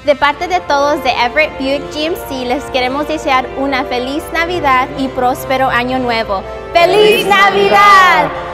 De parte de todos de Everett Buick GMC, les queremos desear una feliz Navidad y próspero Año Nuevo. ¡Feliz Navidad!